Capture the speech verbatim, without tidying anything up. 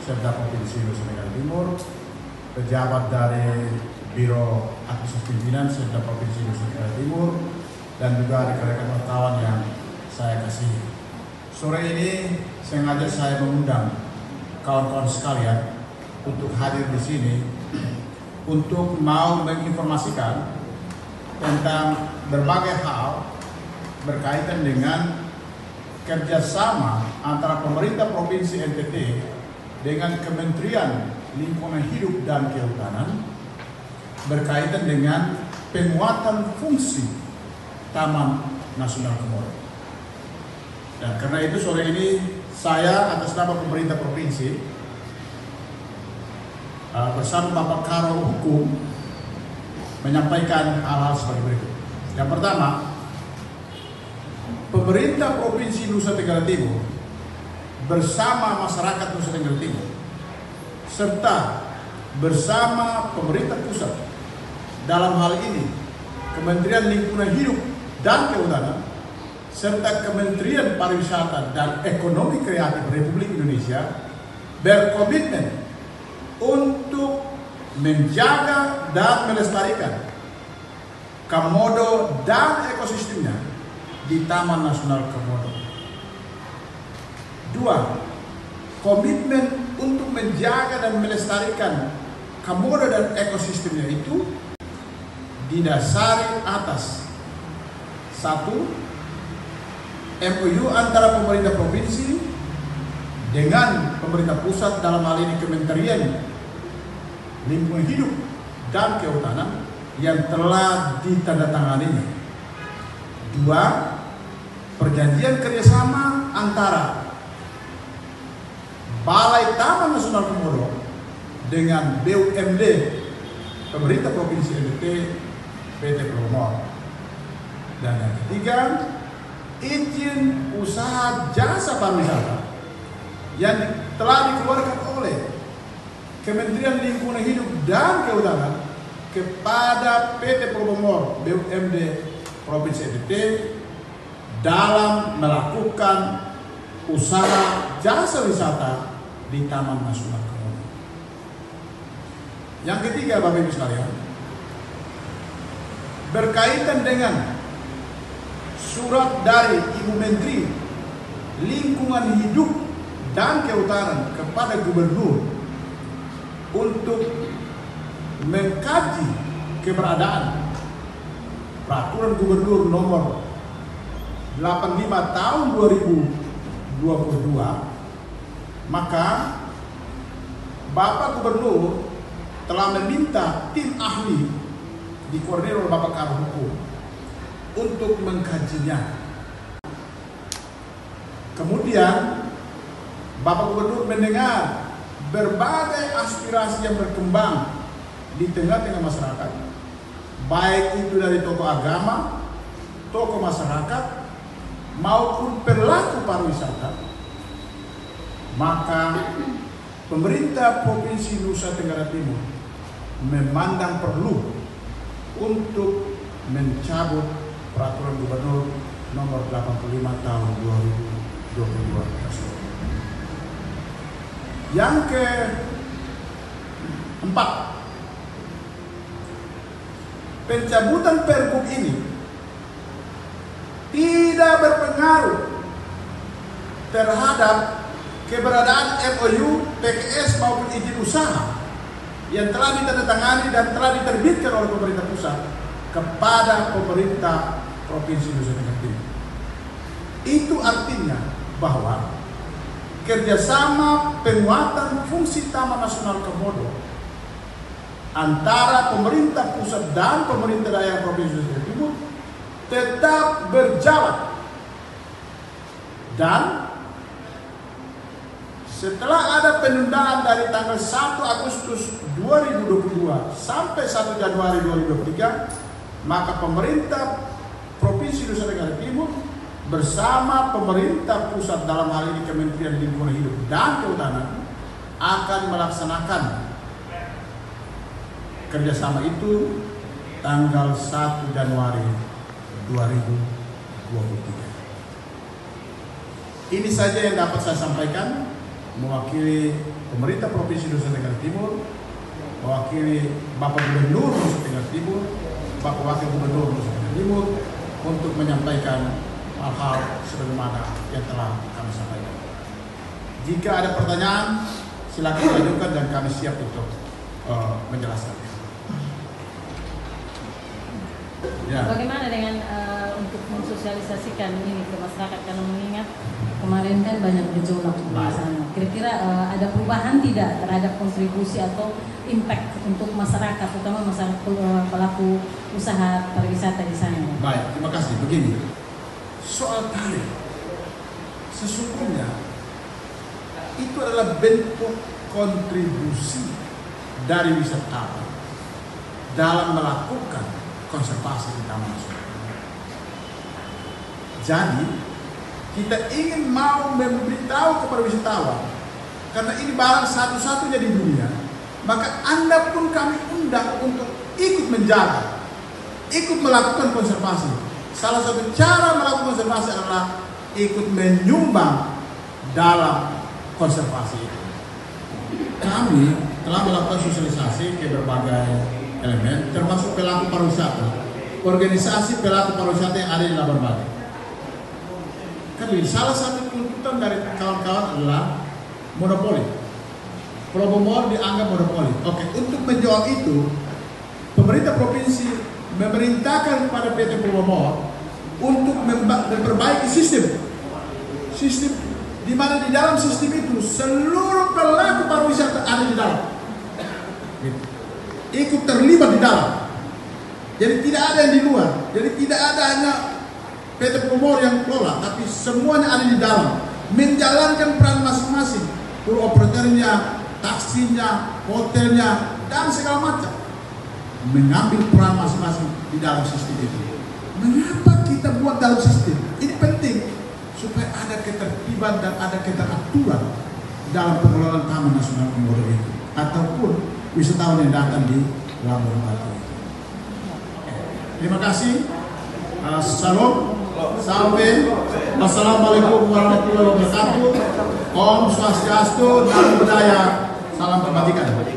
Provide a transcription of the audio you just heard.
serta Provinsi Nusa Tenggara Timur, pejabat dari Biro Administrasi Pimpinan serta Provinsi Nusa Tenggara Timur, dan juga rekan-rekan wartawan yang saya kasihi. Sore ini sengaja saya mengundang kawan-kawan sekalian untuk hadir di sini untuk mau menginformasikan tentang berbagai hal berkaitan dengan kerjasama antara pemerintah Provinsi N T T dengan Kementerian Lingkungan Hidup dan Kehutanan berkaitan dengan penguatan fungsi Taman Nasional Komodo. Dan karena itu sore ini saya atas nama pemerintah provinsi uh, bersama Bapak Karo Hukum menyampaikan hal-hal sebagai berikut. Yang pertama, pemerintah Provinsi Nusa Tenggara Timur bersama masyarakat Nusa Tenggara Timur serta bersama pemerintah pusat, dalam hal ini Kementerian Lingkungan Hidup dan Kehutanan serta Kementerian Pariwisata dan Ekonomi Kreatif Republik Indonesia berkomitmen untuk menjaga dan melestarikan Komodo dan ekosistemnya di Taman Nasional Komodo. Dua, komitmen untuk menjaga dan melestarikan Komodo dan ekosistemnya itu didasari atas satu, M O U antara pemerintah provinsi dengan pemerintah pusat, dalam hal ini Kementerian Lingkungan Hidup dan Kehutanan yang telah ditandatanganinya. Dua, perjanjian kerjasama antara Balai Taman Nasional Komodo dengan B U M D pemerintah provinsi N T T, P T Promor. Dan yang ketiga, izin usaha jasa pariwisata yang telah dikeluarkan oleh Kementerian Lingkungan Hidup dan Kehutanan kepada P T Promor B U M D Provinsi N T T dalam melakukan usaha jasa wisata di Taman Nasional Komodo. Yang ketiga, Bapak Ibu sekalian, berkaitan dengan surat dari Ibu Menteri Lingkungan Hidup dan Kehutanan kepada Gubernur untuk mengkaji keberadaan Peraturan Gubernur nomor delapan puluh lima tahun dua ribu dua puluh dua, maka Bapak Gubernur telah meminta tim ahli dikoordinir oleh Bapak Karo Hukum untuk mengkajinya. Kemudian Bapak Gubernur mendengar berbagai aspirasi yang berkembang di tengah-tengah masyarakat, baik itu dari tokoh agama, tokoh masyarakat, maupun pelaku pariwisata. Maka pemerintah Provinsi Nusa Tenggara Timur memandang perlu untuk mencabut Peraturan Gubernur nomor delapan puluh lima tahun dua ribu dua puluh dua tersebut. Yang keempat, pencabutan Pergub ini tidak berpengaruh terhadap keberadaan M O U, P K S maupun izin usaha yang telah ditandatangani dan telah diterbitkan oleh pemerintah pusat kepada pemerintah Provinsi Nusa Tenggara Timur. Itu artinya bahwa kerjasama penguatan fungsi Taman Nasional Komodo antara pemerintah pusat dan pemerintah daerah Provinsi Nusa Tenggara Timur tetap berjalan. Dan setelah ada penundaan dari tanggal satu Agustus dua ribu dua puluh dua sampai satu Januari dua ribu dua puluh tiga, maka pemerintah Provinsi Nusa Tenggara Timur bersama pemerintah pusat, dalam hal ini Kementerian Lingkungan Hidup dan Kehutanan, akan melaksanakan kerjasama itu tanggal satu Januari dua ribu dua puluh tiga. Ini saja yang dapat saya sampaikan. mewakili pemerintah Provinsi Nusa Tenggara Timur, mewakili Bapak Gubernur Nusa Tenggara Timur, Bapak Wakil Gubernur Nusa Tenggara Timur untuk menyampaikan hal-hal sebagaimana yang telah kami sampaikan. Jika ada pertanyaan, silakan ajukan dan kami siap untuk uh, menjelaskan. Ya. Bagaimana dengan uh, untuk mensosialisasikan ini ke masyarakat, karena mengingat kemarin kan banyak gejolak di sana. Kira-kira uh, ada perubahan tidak terhadap kontribusi atau impact untuk masyarakat, terutama masyarakat pelaku usaha pariwisata di sana? Baik, terima kasih. Begini, soal tarif sesungguhnya itu adalah bentuk kontribusi dari wisatawan dalam melakukan konservasi di Taman Nasional. Jadi kita ingin mau memberitahu kepada wisatawan, karena ini barang satu-satunya di dunia, maka Anda pun kami undang untuk ikut menjaga, ikut melakukan konservasi. Salah satu cara melakukan konservasi adalah ikut menyumbang dalam konservasi itu. Kami telah melakukan sosialisasi ke berbagai elemen, termasuk pelaku pariwisata, organisasi pelaku pariwisata yang ada di Labuan Bajo. Kami salah satu tuntutan dari kawan-kawan adalah monopoli. Pulau Mor dianggap monopoli. Oke, untuk menjawab itu, pemerintah provinsi memerintahkan kepada P T Pulau Mor untuk memperbaiki sistem, sistem di mana di dalam sistem itu seluruh pelaku pariwisata ada di dalam. Gitu. Ikut terlibat di dalam. Jadi tidak ada yang di luar. Jadi tidak ada hanya P T Promor yang kelola, tapi semuanya ada di dalam, menjalankan peran masing-masing. Tour operatornya, taksinya, hotelnya, dan segala macam, mengambil peran masing-masing di dalam sistem itu. Mengapa kita buat dalam sistem? Ini penting supaya ada ketertiban dan ada keteraturan dalam pengelolaan Taman Nasional Komodo itu, ataupun wisatawan yang datang di Labuan Bajo. Terima kasih. Uh, Salam. Sampai. Wassalamualaikum warahmatullahi wabarakatuh. Om Swastiastu, Namo Buddhaya. Salam kebajikan.